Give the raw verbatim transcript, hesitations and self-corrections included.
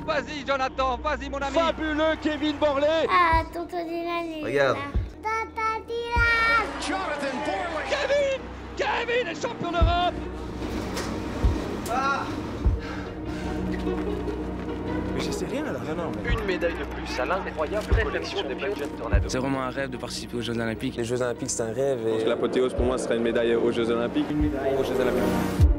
Vas-y, Jonathan, vas-y, mon ami. Fabuleux Kevin Borlée. Ah, tonton Dylan, il Regarde. est là. Tata Dylan. Jonathan Borlée. Kevin Kevin est champion d'Europe. Ah. Mais je sais rien là. Non, non, mais... Une médaille de plus à l'incroyable collection des Budget Tornado. C'est vraiment un rêve de participer aux Jeux Olympiques. Les Jeux Olympiques, c'est un rêve. Et... L'apothéose pour moi serait une médaille aux Jeux Olympiques. Une médaille aux Jeux Olympiques.